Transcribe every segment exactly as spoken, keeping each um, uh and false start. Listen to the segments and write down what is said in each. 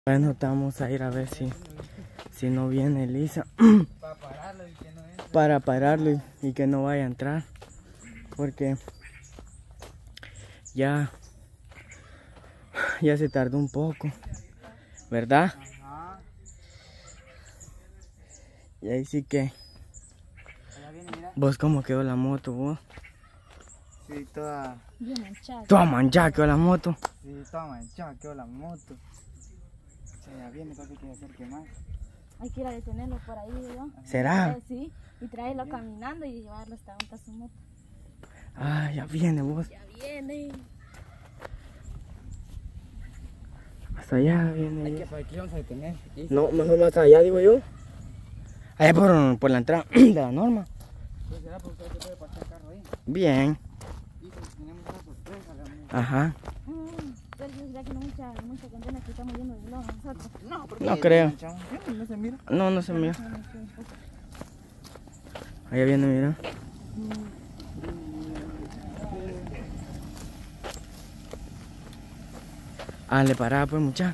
Bueno, vamos a ir a ver si, si no viene Elisa. Para pararlo y que no entre. Para pararlo y, y que no vaya a entrar. Porque ya, ya se tardó un poco. ¿Verdad? Ajá. Y ahí sí que... Allá viene, mira. ¿Vos cómo quedó la moto, vos? Sí, toda... Bien manchada. Toda manchada quedó la moto. Sí, toda manchada, quedó la moto. O sea, ya viene, papi, que hacer que más. Hay que ir a detenerlo por ahí, ¿no? ¿Será? Eh, sí, y traerlo caminando y llevarlo hasta donde está su moto. Ah, ya viene vos. Ya viene. Hasta allá Hay viene. que, ¿para qué vamos a detener? ¿Y? No, mejor más allá, digo yo. Allá por, por la entrada de la norma. Pues será porque usted se puede pasar el carro ahí. Bien. Y pues tenemos una sorpresa, la amiga. Ajá. Mm, Sergio, ¿será que no mucha, mucha condena que estamos viendo de blog nosotros? No, porque No creo. manchamos. Sí, no se mira. No, no se mira. No, no, no, no. Allá viene, mira. Ah, le paraba pues mucha.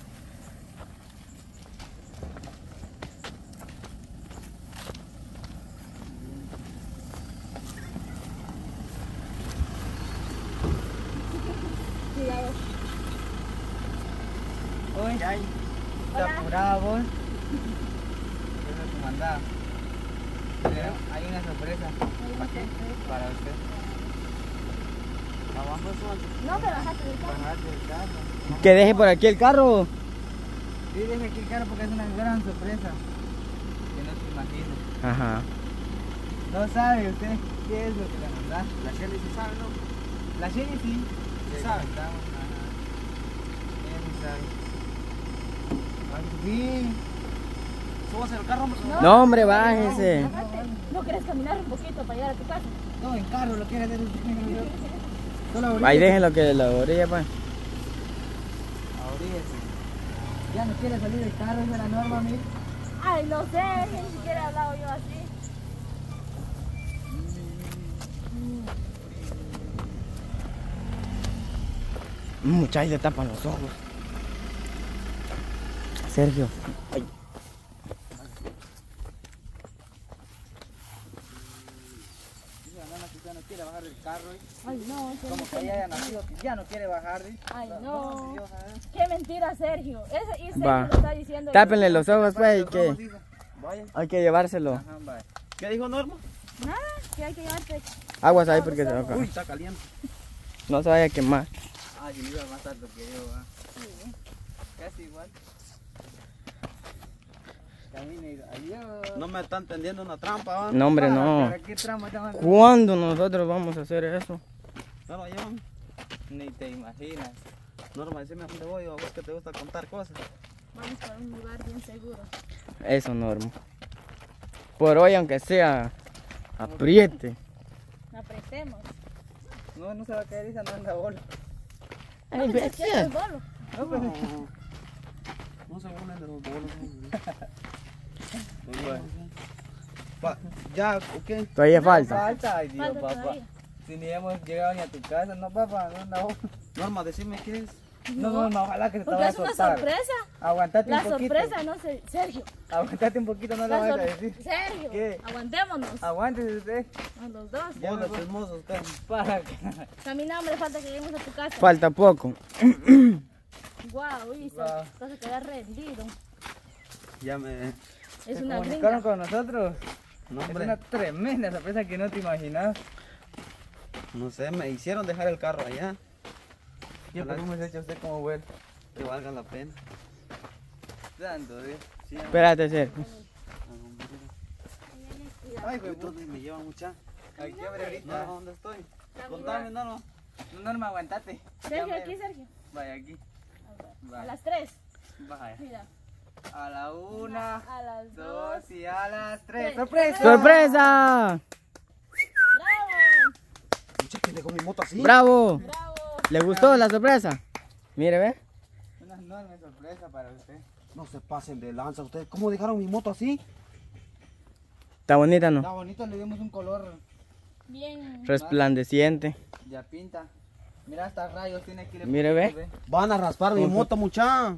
Cuidado. Uy, ay. Está Hola. apurada vos. Eso es tu mandado. Pero hay una sorpresa. ¿Para qué? Para usted. Abajo son. No, pero bajaste del carro. Bajate del carro. Que deje por aquí el carro. Sí, deje aquí el carro porque es una gran sorpresa. Que no se imagina. Ajá. No sabe usted qué es lo que le mandás. La Shelly sí sabe, ¿no? La Shelly sí. Sí sabe. Ajá. Ella sí sabe. Ay, sí. ¿Subas el carro, hombre? No, hombre, bájese. Bájate. ¿No quieres caminar un poquito para llegar a tu casa? No, en carro lo quiere hacer usted. Solo ahorita. Ahí déjenlo que la orilla, pues. Ahoríguese. Ya no quiere salir del carro, esa es la norma, mire. Ay, no sé, ni siquiera he hablado yo así. Muchachos, le tapan los ojos. Sergio. Ay. Dice la nana que usted no quiere bajar del carro. ¿eh? Ay, no, Sergio. Como que ella haya nacido, que ya no quiere bajar. ¿eh? Ay, La- no. Dios, ¿eh? Qué mentira, Sergio. Ese, y Sergio Va. lo está diciendo. Tápenle los ojos, pues, y Los ojos, que dice. Vaya. hay que llevárselo. Ajá, vaya. ¿Qué dijo Norma? Nada, que hay que llevarte. Aguas ahí porque se va a Uy, caer. está caliente. No se vaya a quemar. Ah, yo iba más alto que yo, ¿ah? Casi igual. Camine, adiós. No me están tendiendo una trampa, ¿va? No, hombre, Ah, no. ¿para qué trama está mandando? ¿Cuándo nosotros vamos a hacer eso? No lo llevan. Ni te imaginas. Norma, decime a dónde voy, o a vos que te gusta contar cosas. Vamos para un lugar bien seguro. Eso, Norma. Por hoy, aunque sea, apriete. No apretemos. No, no se va a caer esa, no anda bola. Ay, No, ve- es que es bolo. No, pues. No se burlen de los bolos. Bueno. Pa- ya, ¿ok? Todavía falta. Falta, ay Dios, Falta papá. todavía. Si ni hemos llegado ni a tu casa, no, papá, no anda bola. Norma, decime qué es. No, no, no, ojalá que se te Porque vaya a es una soltar. sorpresa. Aguantate La un poquito. sorpresa, no sé. Sergio. Aguantate un poquito, no lo La vayas a sor- decir. Sergio. ¿Qué? Aguantémonos. Aguántese usted. A los dos. Ya Vos me de voy. chismosos, ¿qué? Para que... Camina, hombre, falta que lleguemos a tu casa. Falta poco. Guau, Isa. Guau. Vas a quedar rendido. Ya me... Es ¿Se una comunicaron gringa. con nosotros? No, Es hombre. una tremenda sorpresa que no te imaginas. No sé, me hicieron dejar el carro allá. ¿Qué Ojalá podemos hecho usted como vuelve? que valga la pena. Santo Dios. Sí, Espérate, Sergio. Ay, pues, ¿Dónde me lleva mucha? aquí abre No, ahorita. ¿dónde estoy? Contame, Norma. No, Norma, aguantate. Sergio, Ya me- aquí, Sergio. Vaya aquí. A Vaya. las tres. Vaya. Mira. A la una, A las dos. dos y a las tres. Tres. ¡Sorpresa! ¡Sorpresa! ¡Bravo! Mucha, ¿quién dejó mi moto así? ¡Bravo! ¡Bravo! ¿Le gustó la sorpresa? Mire, ve. Una enorme sorpresa para usted. No se pasen de lanza ustedes. ¿Cómo dejaron mi moto así? Está bonita, Está ¿no? bonito, le dimos un color Bien. Resplandeciente. ya pinta. Mira, hasta rayos tiene aquí. le Mire, pusimos, ve. Van a raspar mi Ojo. moto, mucha.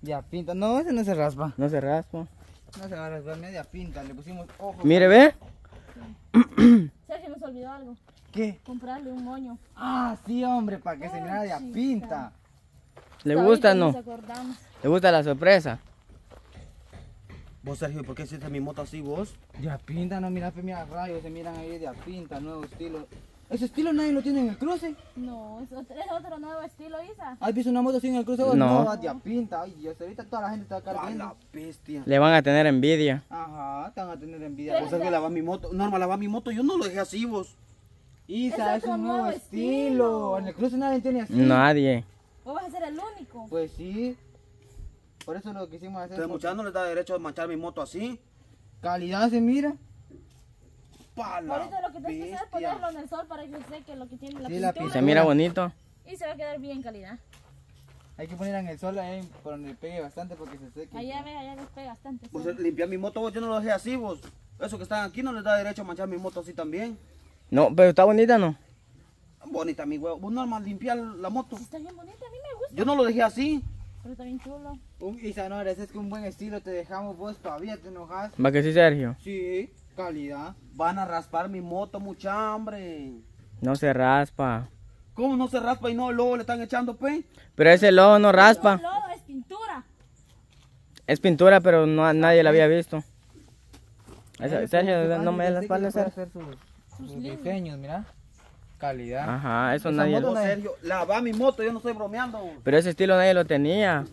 De a pinta. No, ese no se raspa. No se raspa. No se va a raspar, media pinta. Le pusimos ojos. Mire, ve. Sergio nos olvidó algo. ¿Qué? Comprarle un moño. Ah, sí, hombre, para que se Ay, mirara de a chica. pinta. ¿Le Hasta gusta o ahorita no? nos acordamos. ¿Le gusta la sorpresa? Vos, Sergio, ¿por qué hiciste mi moto así vos? De a pinta, no, mira, pues, mira, rayos, se miran ahí de a pinta, nuevo estilo. ¿Ese estilo nadie lo tiene en el cruce? No, es otro, es otro nuevo estilo, Isa. ¿Has visto una moto así en el cruce vos? No. va de a pinta. Ay, Dios, ahorita toda la gente está ¡A cargando. la bestia! Le van a tener envidia. Ajá, te van a tener envidia. Pero Vos, Sergio, lava mi moto. Norma, lava mi moto. Yo no lo dejé así vos. Isa, Es es un otro nuevo nuevo estilo. estilo. En el cruce nadie tiene así. Nadie. Vos vas a ser el único. Pues sí. Por eso lo quisimos hacer. Entonces, porque muchachos, no les da derecho a manchar mi moto así. calidad se mira. ¡Pa la Ahorita lo que tienes que hacer es bestia! ponerlo en el sol para que seque lo que tiene la Sí, la pintura. Se mira bonito. Y se va a quedar bien calidad. Hay que poner en el sol ahí por donde pegue bastante porque se seque. Allá ve, allá despega bastante. Vos, sol. limpiar mi moto, vos, yo no lo dejé así vos. Eso que están aquí no les da derecho a manchar mi moto así también. No, pero está bonita, ¿no? Bonita, mi huevo. Vos, Norma, limpiar la moto. Sí, está bien bonita, a mí me gusta. Yo no lo dejé así. Pero está bien chulo. Un Isa, no, es que un buen estilo te dejamos vos, todavía te enojas. ¿Va que sí, Sergio? Sí, calidad. Van a raspar mi moto, mucha hambre. No se raspa. ¿Cómo no se raspa y no luego le están echando pe? Pero ese lodo no raspa. No, lodo, es pintura. Es pintura, pero no, nadie la había visto. Esa- Ahí, Sergio, pues, no me des la así que espalda, se puede Sergio. hacer sus, Sus sus líneas. diseños, mira. Calidad. Ajá, eso Esa nadie... moto Vos, Sergio, lava mi moto, yo no estoy bromeando. Pero ese estilo nadie lo tenía.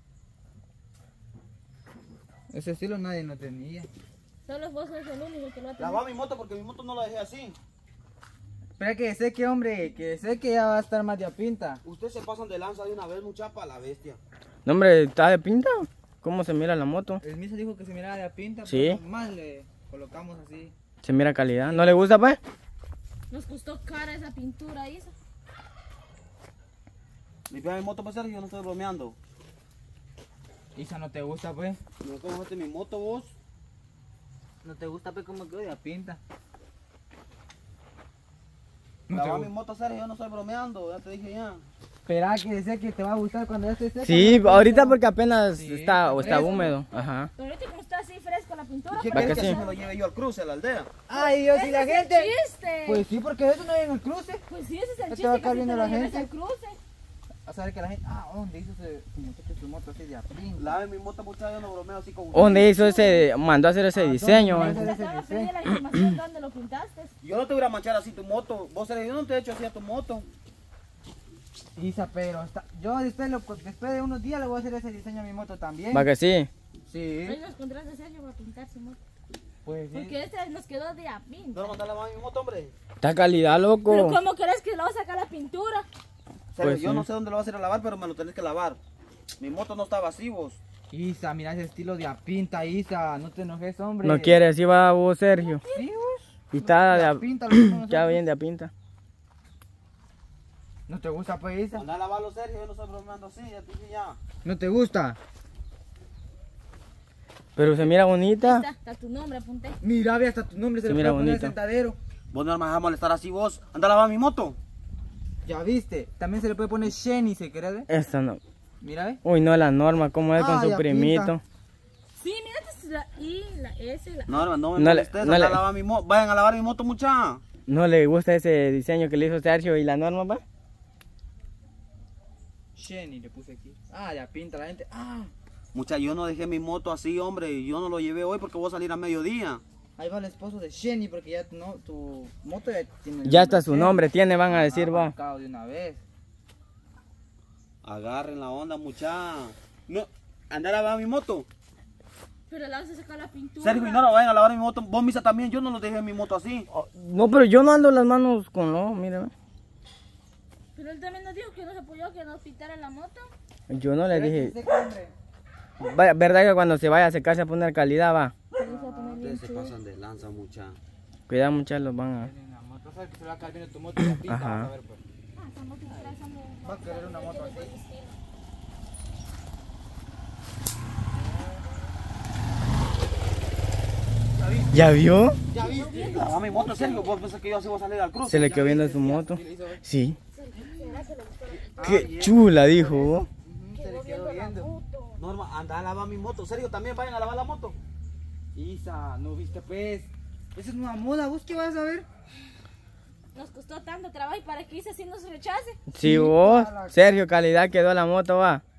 Ese estilo nadie lo tenía. Solo vos sos el único que lo va a tener. Lava mi moto porque mi moto no la dejé así. Espera que seque, hombre, que seque ya va a estar más de a pinta. Ustedes se pasan de lanza de una vez, muchapa, la bestia. No, hombre, ¿está de pinta? ¿Cómo se mira la moto? El mismo dijo que se miraba de a pinta, Sí. pero más le colocamos así. Se mira calidad. ¿No le gusta, pues? Nos costó cara esa pintura, Isa. Limpia mi moto, pues, Sergio, yo no estoy bromeando. Isa, ¿no te gusta, pues? No conoces mi moto, vos. ¿No te gusta, pues, como quedó de a pinta? No te Lava gusta. mi moto, Sergio, yo no estoy bromeando, ya te dije ya. Espera que seque, te va a gustar cuando ya esté seca. Sí, ¿no? ahorita porque apenas Sí, está, o está fresco. húmedo. Ajá. Pero ahorita como está así fresco la pintura. ¿Qué Va quieres que que sí. así me lo lleve yo al cruce, a la aldea? Ay, Dios, y la ¡Ese es el gente. chiste! Pues sí, porque eso no hay en el cruce. Pues sí, ese es el te chiste. va a que caer si viendo te la lo lleves gente. al cruce. A saber que la gente. Ah, ¿dónde hizo ese su muchacho su moto así de a pinta? Lave mi moto, muchacho, yo no bromeo así con ¿Dónde hizo ese, mandó a hacer ese diseño? ¿dónde? eh? Te ese acabo de diseño. pedir la información dónde lo pintaste. Yo no te voy a manchar así tu moto. Vos, Sergio, yo no te he hecho así a tu moto. Isa, pero está... yo después, lo- después de unos días le voy a hacer ese diseño a mi moto también. ¿Va que sí? Ahí Sí, nos contrata Sergio para pintar su moto. pues sí. Porque este nos quedó de a pinta. No lo mandé a lavar mi moto, hombre. Está calidad, Pero loco. ¿cómo crees que le va a sacar la pintura? Sergio, Pues yo sí. no sé dónde lo vas a ir a lavar, pero me lo tenés que lavar. Mi moto no está vacío, vos. Isa, mira ese estilo de a pinta, Isa, no te enojes, hombre. No quiere, así va vos, Sergio. Sí, vos. Y está de De a a- pinta, lo hicimos ya nosotros. bien de a pinta. ¿No te gusta, pues, Isa? Andá a lavarlo, Sergio, yo no estoy bromeando así, ya te dije ya. ¿No te gusta? Pero se mira bonita. Está, está tu nombre, apunté. Mira, ve hasta tu nombre se Sí, le mira puede poner bonito. sentadero. Vos no me vas a molestar así, vos. Anda a lavar mi moto. Ya viste, también se le puede poner Shenny, ¿se quiere ver? Esta no. Mira, ve. Uy, no, la Norma, ¿cómo es con Ah, su ya primito? pinta. Sí, mira, esta es la I, la S, la No, no, no me No le- molestes. no anda le- a lavar mi moto. Vayan a lavar mi moto, mucha. ¿No le gusta ese diseño que le hizo Sergio y la Norma, pa? Shenny le puse aquí. Ah, ya pinta la gente. Ah, Mucha, yo no dejé mi moto así, hombre. Yo no lo llevé hoy porque voy a salir a mediodía. ahí va el esposo de Shenny porque ya no, tu moto ya tiene el Ya está su Shenny. nombre, tiene, van a decir, Ah, va. marcado de una vez. Agarren la onda, mucha. No, anda a lavar mi moto. Pero le vas a sacar la pintura. Sergio y Nora, vayan a lavar mi moto. Vos, Misa, también. Yo no lo dejé mi moto así. Oh, no, pero yo no ando las manos con lo, mire. Pero él también nos dijo que nos apoyó, que nos pintara la moto. Yo no le dije. Ese hombre. Vaya, ¿verdad que cuando se vaya a secarse a poner calidad, va? Se le hizo a poner bien Ustedes se chulo. pasan de lanza, mucha. Cuidado, muchachos, van a... Tiene una moto, sabes que se le va a caer viendo tu moto y la pinta, Ajá. vas a ver, pues. Ah, esa moto está usando- Va a querer una moto así. ¿Ya vio? Ya viste. Lava mi moto, Sergio. Vos pensás que yo así voy a salir al cruce. Se le quedó viendo su moto. ¿Sí le hizo ver? Sí. ¿Será que le gustó la pintura? Qué chula, dijo. Ujú, se le quedó viendo. Puto. Norma, anda a lavar mi moto. Sergio, también vayan a lavar la moto. Isa, no viste pues. Esa es una moda, ¿vos qué vas a ver? Nos costó tanto trabajo y para que Isa sí nos rechace. Si vos, Sergio, calidad quedó la moto, va.